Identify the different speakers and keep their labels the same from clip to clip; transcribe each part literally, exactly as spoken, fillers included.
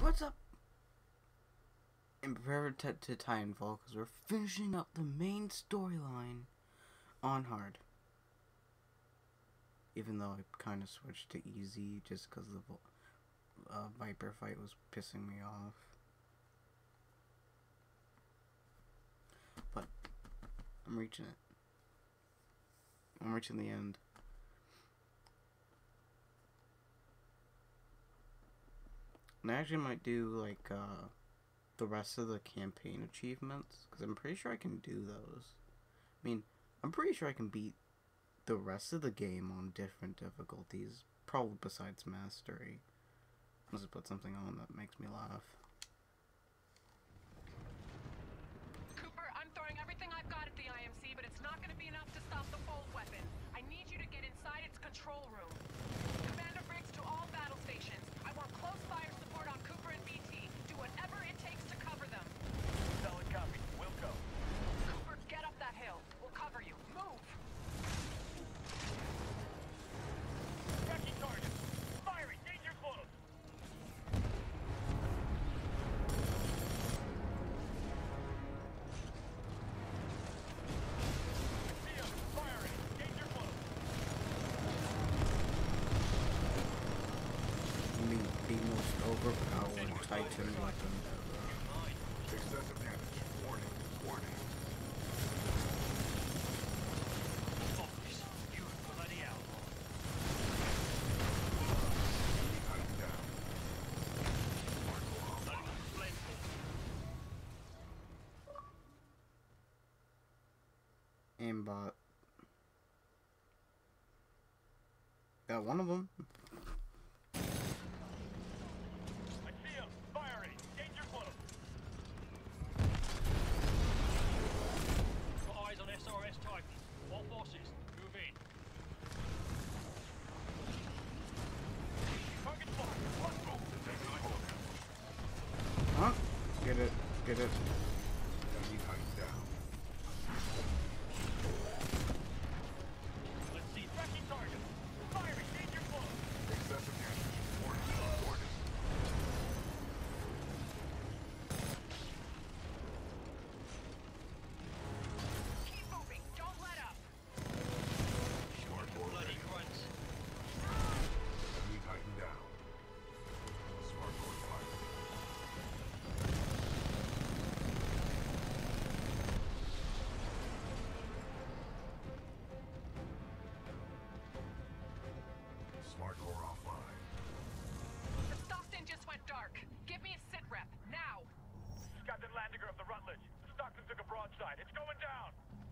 Speaker 1: What's up? And prepare to, to titainfall because we're finishing up the main storyline on hard. Even though I kind of switched to easy just because the uh, Viper fight was pissing me off. But I'm reaching it. I'm reaching the end. And I actually might do like uh, the rest of the campaign achievements because I'm pretty sure I can do those. I mean, I'm pretty sure I can beat the rest of the game on different difficulties, probably besides mastery. Let's just put something on that makes me laugh.
Speaker 2: Cooper, I'm throwing everything I've got at the I M C, but it's not going to be enough to stop the fold weapon. I need you to get inside its control room. Commander Briggs to all battle stations. I want close fire support on Cooper and B T. Do whatever it takes to cover them.
Speaker 3: Solid copy. We'll go.
Speaker 2: Cooper, get up that hill. We'll cover you. Move!
Speaker 3: Tracking target. Firing. Danger close. See him. Firing. Danger close.
Speaker 1: I mean, the most overpowered Titan weapon ever.
Speaker 4: Excessive damage. Warning. Warning.
Speaker 3: Focus. You bloody outlaw.
Speaker 4: Titan down.
Speaker 3: Loading up flame force.
Speaker 1: Aimbot. Got one of them.
Speaker 3: I see him. Firing. Danger close. Got eyes on S R S Titan. All forces, move in. Target spot. Let's move.
Speaker 1: Huh? Get it. Get it.
Speaker 4: Enemy Titan down.
Speaker 3: Let's see. Tracking target. Firing. Danger close.
Speaker 4: Excessive damage. Warning. Warning.
Speaker 2: Keep moving. Don't let up.
Speaker 4: Smart ball
Speaker 3: Bloody
Speaker 4: ready.
Speaker 3: grunts.
Speaker 4: Enemy Titan down. Smart ball fired. Smart core offline.
Speaker 2: The Stockton just went dark. Give me a sit rep. Now!
Speaker 3: Captain Landiger of the Rutledge. Stockton took a broadside. It's going down.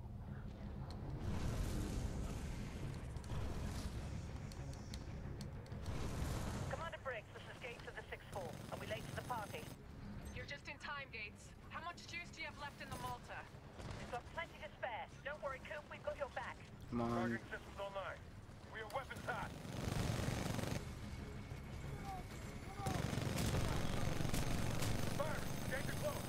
Speaker 5: Commander Briggs, this is Gates of the six four. Are we late to the party?
Speaker 2: You're just in time, Gates. How much juice do you have left in the Malta?
Speaker 5: We've got plenty to spare. Don't worry, Coop, we've got your back.
Speaker 1: Come on.
Speaker 3: Targeting systems online. We are weapons hot. Fire! Danger close.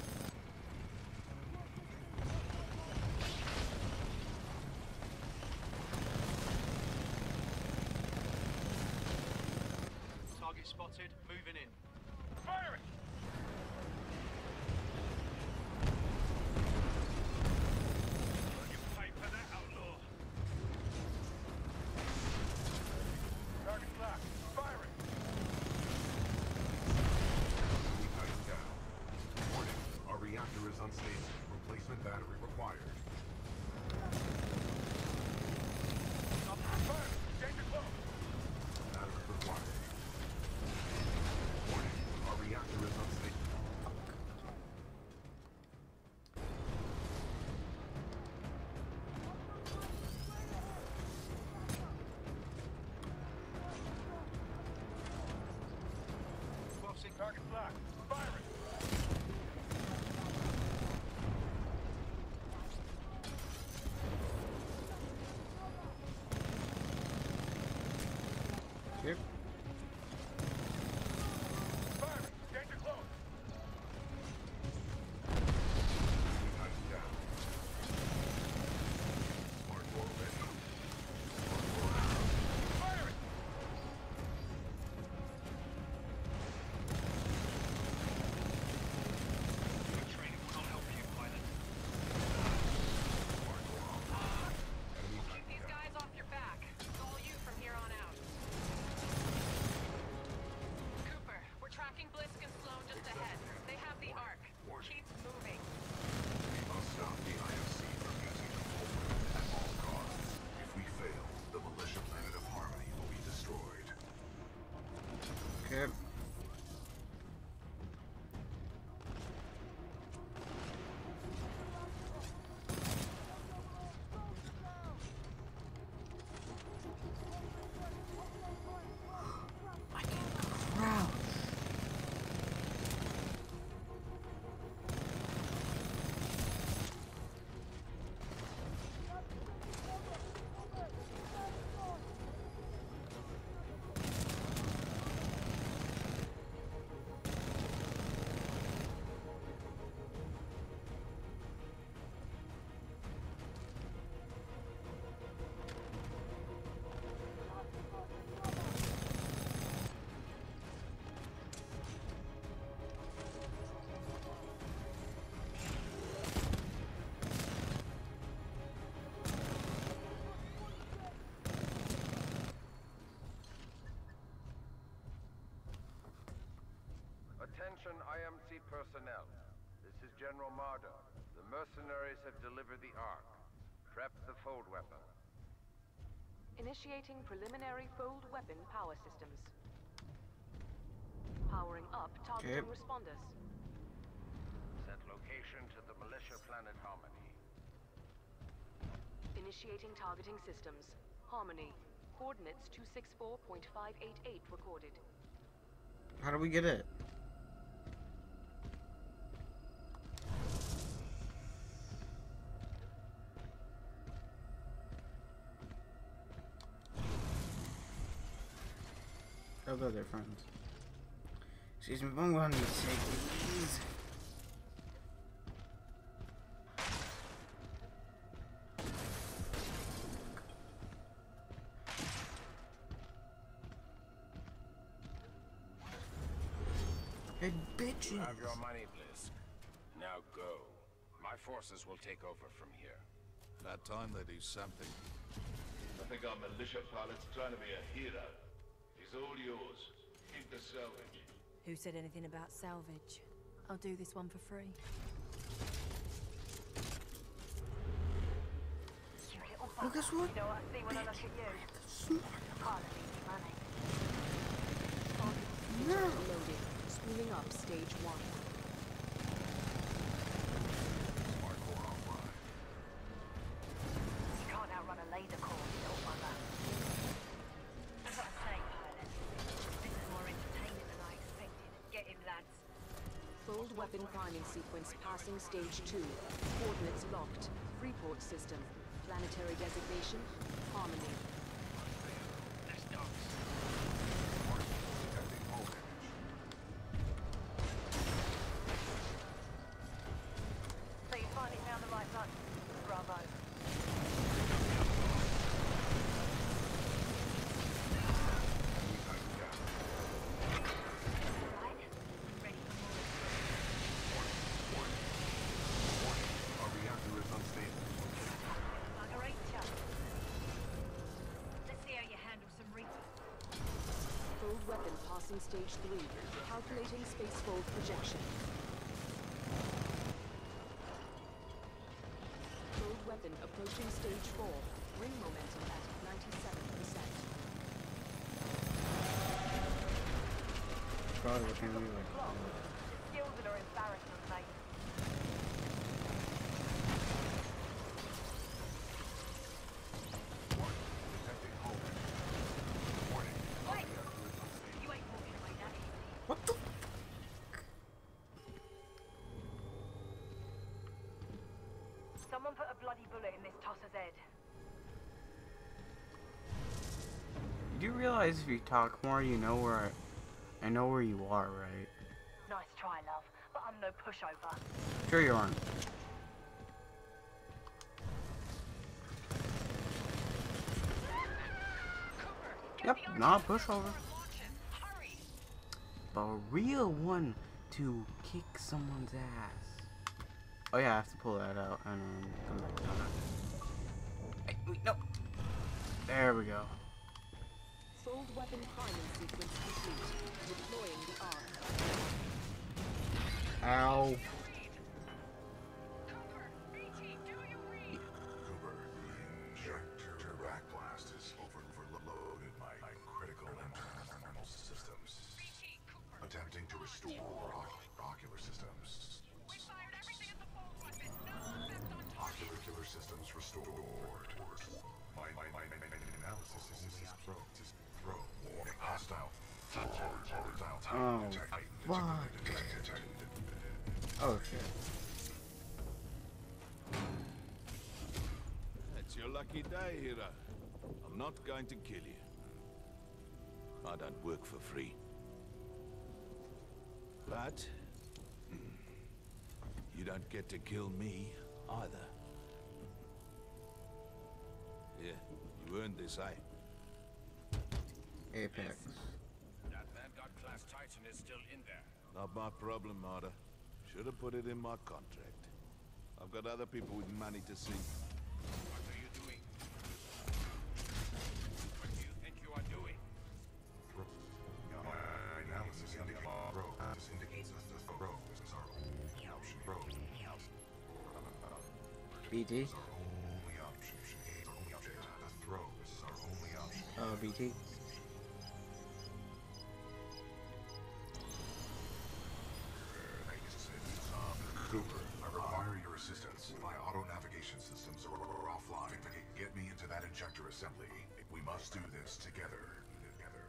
Speaker 6: Target spotted, moving in.
Speaker 3: Firing! You pay for that, outlaw. Target locked. Firing!
Speaker 4: Enemy Titan down. Warning. Our reactor is unstable. Replacement battery required.
Speaker 3: Fire! Danger close.
Speaker 4: Battery required. Warning. Our reactor is unstable.
Speaker 6: Crossing.
Speaker 3: Target locked. Firing!
Speaker 1: Yep.
Speaker 3: Firing! Danger close.
Speaker 4: Enemy Titan down. Smart core ready. Smart core out.
Speaker 3: Firing!
Speaker 7: Attention I M C personnel. This is General Marder. The mercenaries have delivered the Ark. Prep the fold weapon.
Speaker 2: Initiating preliminary fold weapon power systems. Powering up targeting
Speaker 1: Okay.
Speaker 2: responders.
Speaker 7: Set location to the militia planet Harmony.
Speaker 2: Initiating targeting systems. Harmony. Coordinates two six four point five eight eight recorded.
Speaker 1: How do we get it? Oh, they're their friends. Excuse me, but I'm going to need to take these. Hey, bitches!
Speaker 7: You have your money, Blisk. Now go. My forces will take over from here.
Speaker 8: About time they do something.
Speaker 9: I think our militia pilot's trying to be a hero. He's all yours. Keep the salvage.
Speaker 10: Who said anything about salvage? I'll do this one for free.
Speaker 1: Well, guess what?
Speaker 5: You know what I see when I look at you?
Speaker 1: Smart.
Speaker 5: Pilot needs money.
Speaker 1: No.
Speaker 2: Loading. Spooling up stage one.
Speaker 4: Smart core offline.
Speaker 5: You can't outrun a laser core, little mother. That's what I say, pilot. This is more entertaining than I expected. Get him, lads.
Speaker 2: Fold weapon priming sequence passing stage two. Coordinates locked. Freeport system. Planetary designation. Harmony.
Speaker 4: Detecting hull damage.
Speaker 5: So you finally found the right button. Bravo.
Speaker 4: Titan down.
Speaker 5: Right? Ready for more.
Speaker 4: Our reactor is unstable.
Speaker 5: Bugger ain't ya. Let's see how you handle some Reaper.
Speaker 2: Fold weapon passing stage three. Calculating space fold projection. Fold weapon approaching stage four. Ring momentum at ninety-seven percent.
Speaker 1: Probably looking at me like,
Speaker 5: Clock. The skills that are embarrassment, mate.
Speaker 4: Detecting hull damage. Warning. Our
Speaker 5: Wait!
Speaker 4: reactor is unstable.
Speaker 5: You ain't walking away that easy.
Speaker 1: what the?
Speaker 5: Someone put a bloody bullet in this tosser's head.
Speaker 1: You do realize if you talk more, you know where I, I know where you are, right?
Speaker 5: Nice try, love, but I'm no pushover.
Speaker 1: Sure you aren't. Yep, not a pushover.
Speaker 2: Hurry!
Speaker 1: But a real one to kick someone's ass. Oh yeah, I have to pull that out and then come back down. Hey, wait, no. There we go.
Speaker 2: Fold weapon priming sequence complete. Deploying the arm.
Speaker 1: Ow.
Speaker 2: Cooper! BT, do you read?
Speaker 4: Cooper, the injector back blast is over overloaded my, my critical internal systems.
Speaker 2: BT, Cooper!
Speaker 4: Attempting to restore oc- ocular systems.
Speaker 2: We fired everything at the fold weapon. No effect on target.
Speaker 4: Ocular killer systems restored. My, my, my, my, my analysis is, is, is throw. Is throw. Warning. Hostile. Hostile.
Speaker 1: Oh,
Speaker 4: Titan
Speaker 1: fuck.
Speaker 4: detected.
Speaker 1: Oh shit.
Speaker 8: It's your lucky day, hero. I'm not going to kill you. I don't work for free. But hmm, you don't get to kill me either. Yeah, you earned this, eh?
Speaker 1: Apex.
Speaker 7: That Vanguard-class Titan is still in there.
Speaker 8: Not my problem, Marder. Should have put it in my contract. I've got other people with money to see.
Speaker 7: What are you doing? What do you think you are doing?
Speaker 4: My analysis indicates, bro, this indicates us the
Speaker 1: B T.
Speaker 4: Is our only option. Our only option. The throw is our only option.
Speaker 1: Uh, B T.
Speaker 4: Um, Cooper, I require your assistance. My auto navigation systems are, are offline. Get me into that injector assembly. We must do this together. Together.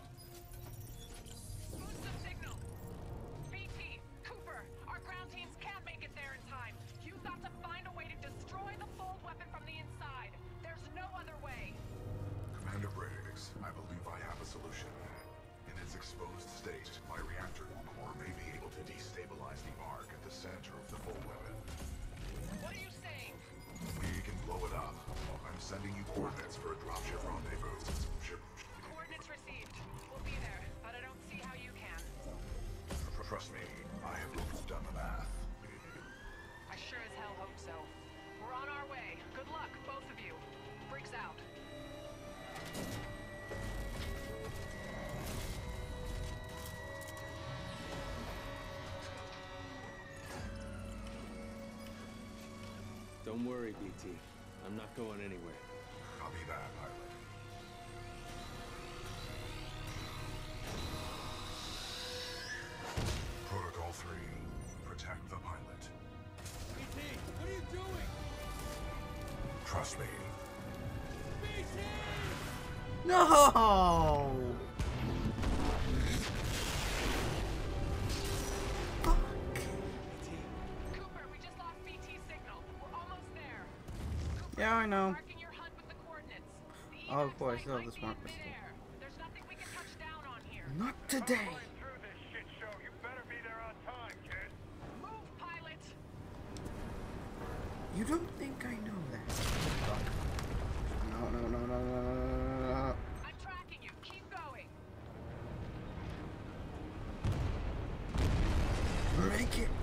Speaker 2: Lose the signal. B T, Cooper, our ground teams can't make it there in time. You've got to find a way to destroy the fold weapon from the inside. There's no other way.
Speaker 4: Commander Briggs, I believe I have a solution. In its exposed state, my reactor core may be able to destabilize the arc at the center of the fold weapon.
Speaker 2: What are you saying?
Speaker 4: We can blow it up. I'm sending you coordinates for a dropship rendezvous. Ship.
Speaker 2: Coordinates received. We'll be there, but I don't see how you can.
Speaker 4: Trust me, I have done the math.
Speaker 2: I sure as hell hope so. We're on our way. Good luck, both of you. Briggs out.
Speaker 11: Don't worry, B T. I'm not going anywhere.
Speaker 4: Copy that, pilot. Protocol three. Protect the pilot.
Speaker 11: B T, what are you doing?
Speaker 4: Trust me.
Speaker 11: B T!
Speaker 1: No!
Speaker 2: Cooper, we just lost B T signal. We're almost there. Cooper,
Speaker 1: Yeah, I know.
Speaker 2: marking your H U D with the coordinates. The
Speaker 1: Oh, of
Speaker 2: evac
Speaker 1: course,
Speaker 2: site
Speaker 1: still have
Speaker 2: might
Speaker 1: the
Speaker 2: be
Speaker 1: smart
Speaker 2: in
Speaker 1: pistol.
Speaker 2: midair. There's nothing we can touch down on here.
Speaker 1: Not today.
Speaker 3: Going through this shit show, you better be there on time, kid.
Speaker 2: Move, pilot.
Speaker 1: You don't think I know that? No, no, no, no, no, no, no, no.
Speaker 2: I'm tracking you. Keep going.
Speaker 1: Make it.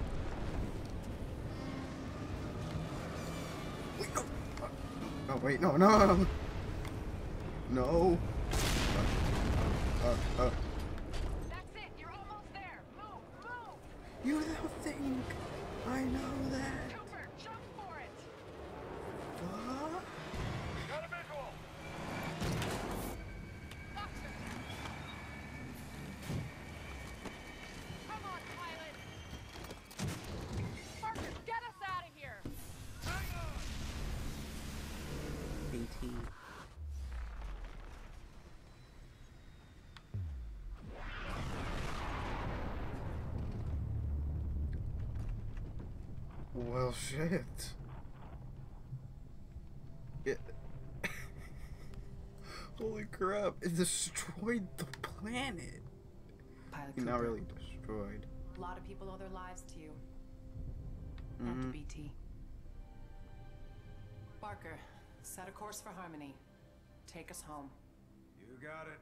Speaker 1: Wait, no. Oh, wait, no, no. No. Uh, uh, uh.
Speaker 2: That's it. You're almost there. Move, move.
Speaker 1: You don't think I know that?
Speaker 2: Cooper, jump for it.
Speaker 1: What?
Speaker 3: Got a visual.
Speaker 2: Boxer. Come on, pilot. Parker, get us out of here.
Speaker 1: B T. Well, shit. It... Holy crap, it destroyed the planet.
Speaker 12: Pilot
Speaker 1: Not
Speaker 12: Cooper,
Speaker 1: really destroyed.
Speaker 12: a lot of people owe their lives to you.
Speaker 1: Mhm.
Speaker 12: And to B T. Barker, set a course for Harmony. Take us home.
Speaker 3: You got it.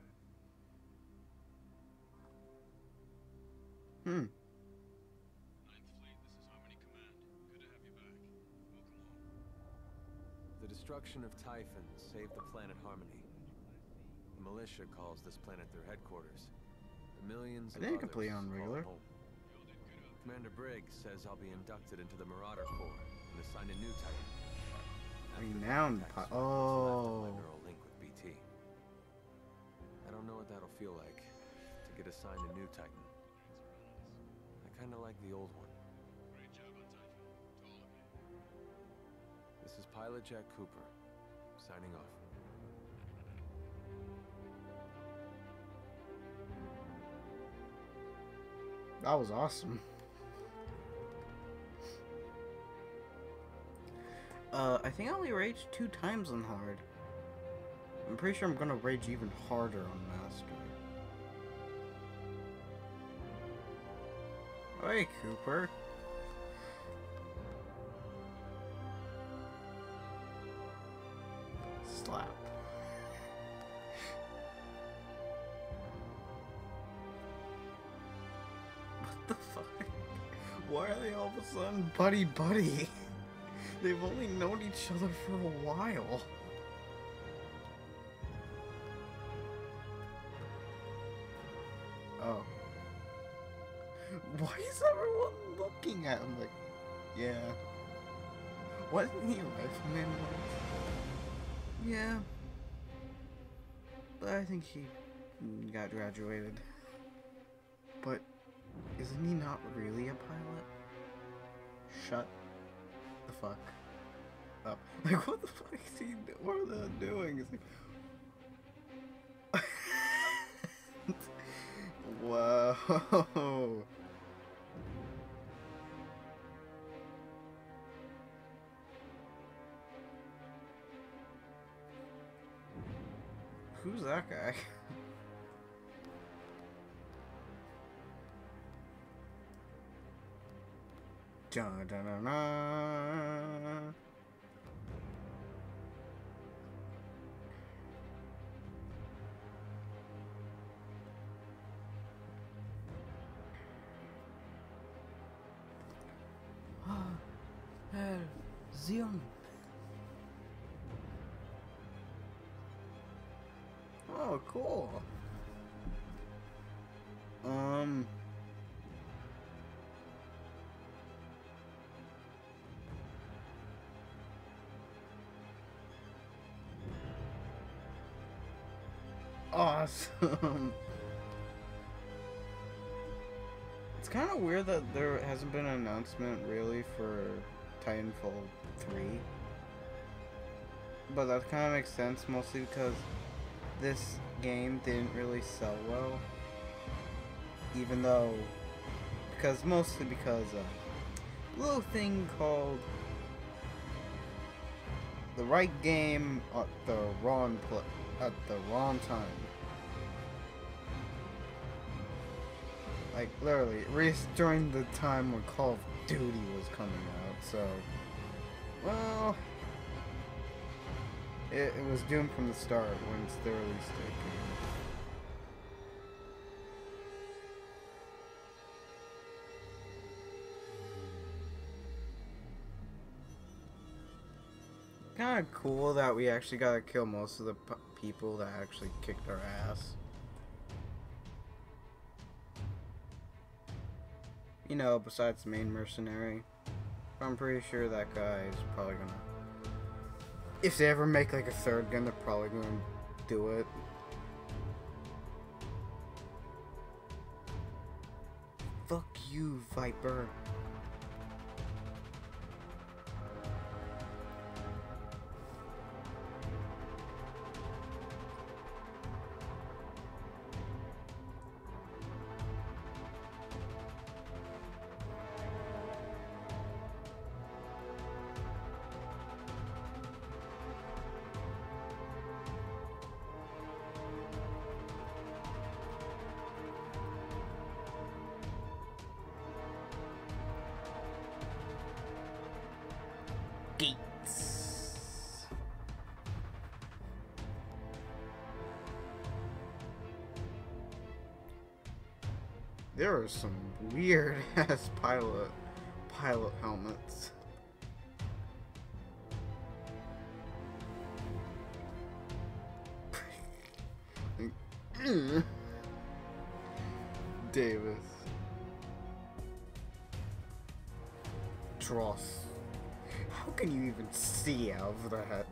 Speaker 1: Hmm.
Speaker 11: Ninth Fleet, this is Harmony Command. Good to have you back. Welcome home.
Speaker 13: The destruction of Typhon saved the planet Harmony. The militia calls this planet their headquarters. The millions
Speaker 1: I
Speaker 13: of
Speaker 1: think I
Speaker 13: others
Speaker 1: can play on
Speaker 13: call it
Speaker 1: regular.
Speaker 13: home. Commander Briggs says I'll be inducted into the Marauder Corps and assigned a new Titan.
Speaker 1: Renowned pi- oh.
Speaker 13: My neural link with B T. I don't know what that'll feel like to get assigned a new Titan. I kind of like the old one.
Speaker 11: Great job on Typhon. To all of you.
Speaker 13: This is Pilot Jack Cooper, signing off.
Speaker 1: That was awesome. Uh, I think I only raged two times on hard. I'm pretty sure I'm gonna rage even harder on master. Hey, Cooper. Slap. What the fuck? Why are they all of a sudden buddy buddy? They've only known each other for a while. Oh. Why is everyone looking at him like, yeah. Wasn't he a rifleman once? Yeah. But I think he got graduated. But isn't he not really a pilot? Shut the fuck up. Like, what the fuck is he do- what are they doing? Is he... Whoa. Who's that guy? Dun, dun, dun, dun. Herr Zion. Oh, cool. Um. Awesome. It's kind of weird that there hasn't been an announcement really for Titanfall three. But that kind of makes sense, mostly because this game didn't really sell well. Even though, because mostly because of a little thing called the right game at the wrong pl at the wrong time. Like literally, released during the time when Call of Duty was coming out. So, well, it, it was doomed from the start when it's the release date came. Kind of cool that we actually got to kill most of the p people that actually kicked our ass. You know, besides the main mercenary. I'm pretty sure that guy is probably gonna... If they ever make like a third gun, they're probably gonna do it. Fuck you, Viper. Gates. There are some weird ass pilot pilot helmets. Davis. Dross. How can you even see out of that?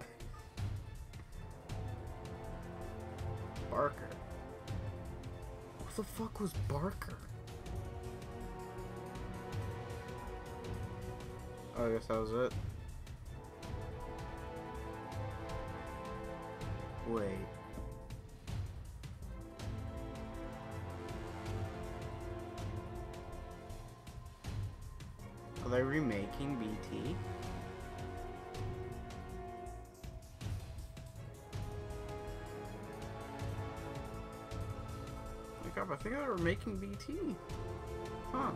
Speaker 1: Barker. What the fuck was Barker? Oh, I guess that was it. Wait. Are they remaking B T? Up. I think they were making B T. Huh.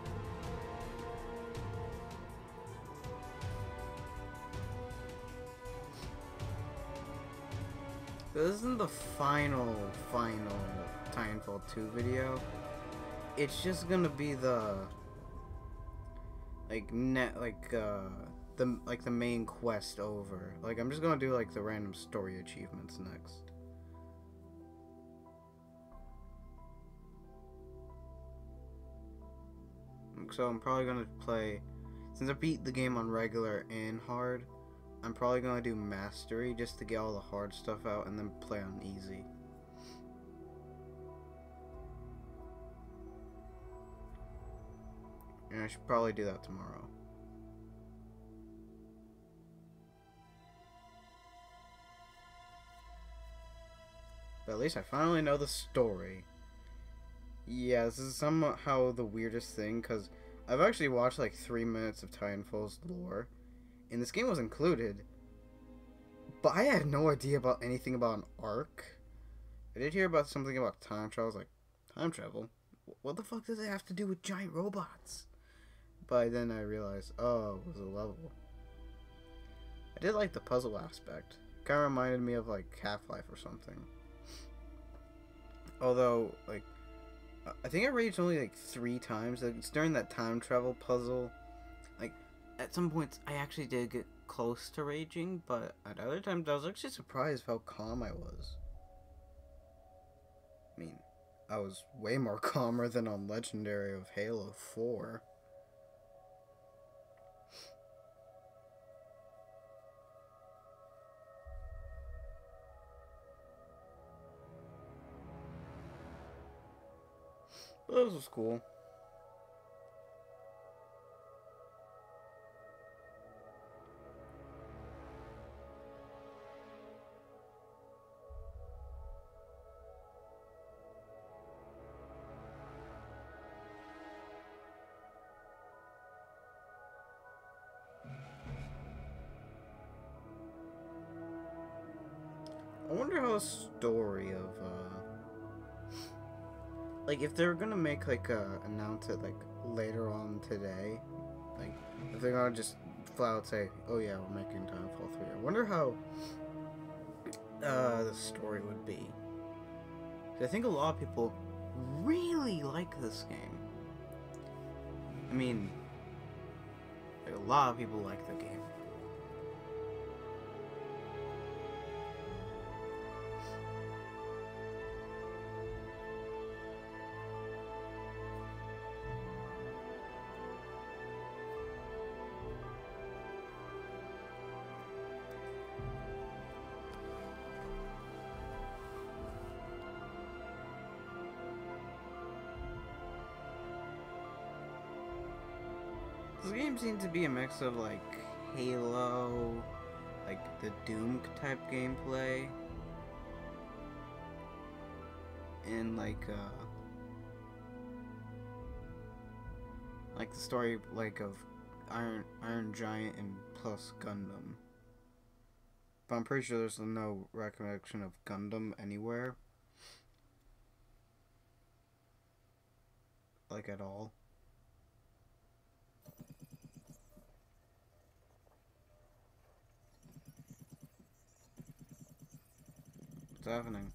Speaker 1: This isn't the final, final Titanfall two video. It's just gonna be the like net, like uh, the like the main quest over. Like I'm just gonna do like the random story achievements next. So I'm probably gonna play, since I beat the game on regular and hard, I'm probably gonna do mastery just to get all the hard stuff out and then play on easy. And I should probably do that tomorrow. But at least I finally know the story. Yeah, this is somehow the weirdest thing, because I've actually watched like three minutes of Titanfall's lore, and this game was included, but I had no idea about anything about an arc. I did hear about something about time travel. I was like, time travel? What the fuck does it have to do with giant robots? But then I realized, oh, it was a level. I did like the puzzle aspect. Kind of reminded me of like Half-Life or something. Although, like, I think I raged only like three times. Like, it's during that time travel puzzle. Like, at some points, I actually did get close to raging, but at other times, I was actually surprised how calm I was. I mean, I was way more calmer than on Legendary of Halo four. But this was cool. I wonder how the story of, uh... like, if they're gonna make, like, uh, announce it, like, later on today, like, if they're gonna just flat out say, oh yeah, we're making Titanfall three, I wonder how, uh, the story would be. I think a lot of people really like this game. I mean, like, a lot of people like the game. This game seems to be a mix of, like, Halo, like, the Doom type gameplay, and, like, uh, like the story, like, of Iron, Iron Giant and plus Gundam. But I'm pretty sure there's no recollection of Gundam anywhere. Like, at all. What's happening?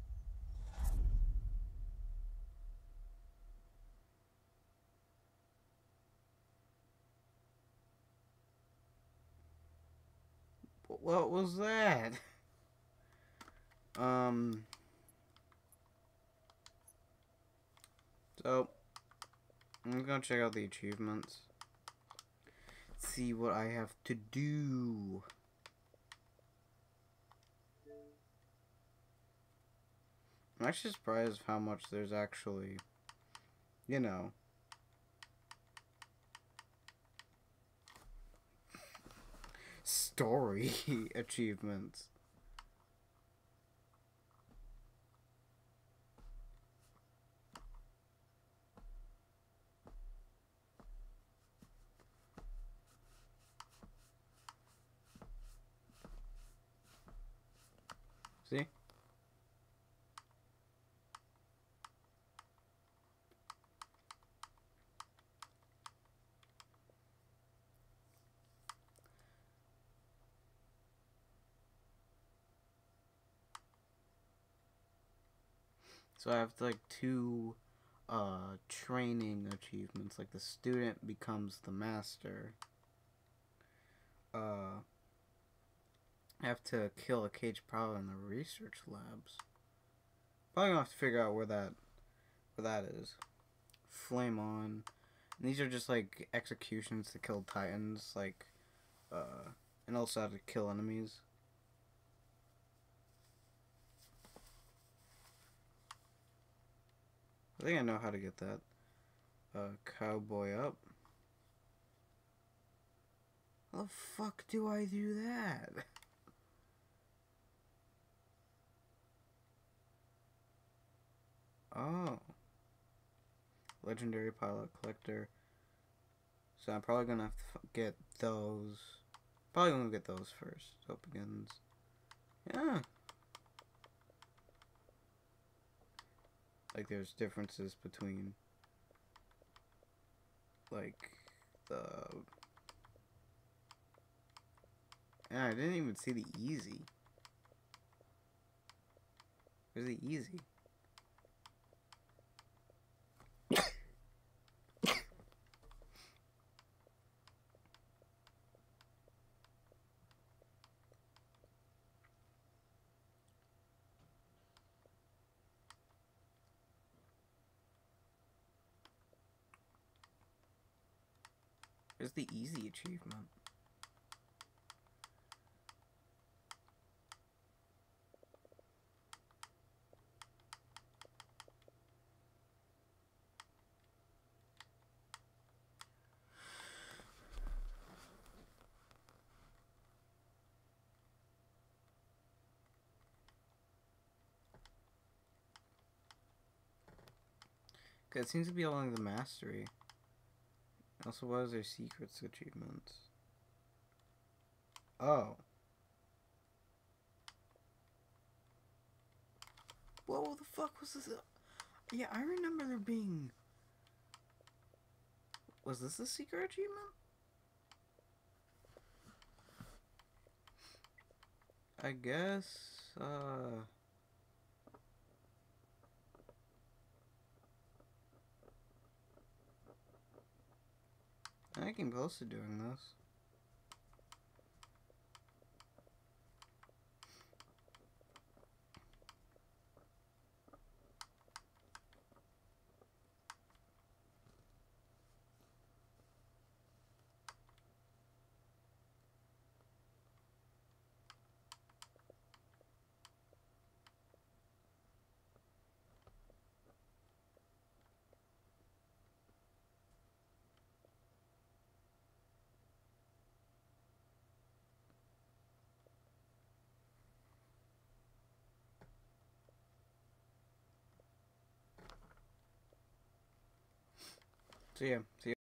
Speaker 1: What was that? Um. So, I'm gonna check out the achievements. See what I have to do. I'm actually surprised how much there's actually, you know, story achievements. See? So I have like two uh, training achievements, like the student becomes the master. Uh, I have to kill a cage pilot in the research labs. Probably gonna have to figure out where that where that is. Flame on. And these are just like executions to kill titans, like, uh, and also how to kill enemies. I think I know how to get that. Uh, cowboy up. How the fuck do I do that? Oh. Legendary pilot collector. So I'm probably gonna have to get those. Probably gonna get those first. So it begins. Yeah. Like there's differences between like the. Yeah, I didn't even see the easy. Where's the easy? Where's the easy achievement? Cause it seems to be along the mastery. Also, what is their secrets achievements? Oh. Whoa, the fuck was this? Yeah, I remember there being... Was this a secret achievement? I guess, uh... I came close to doing this. So yeah, see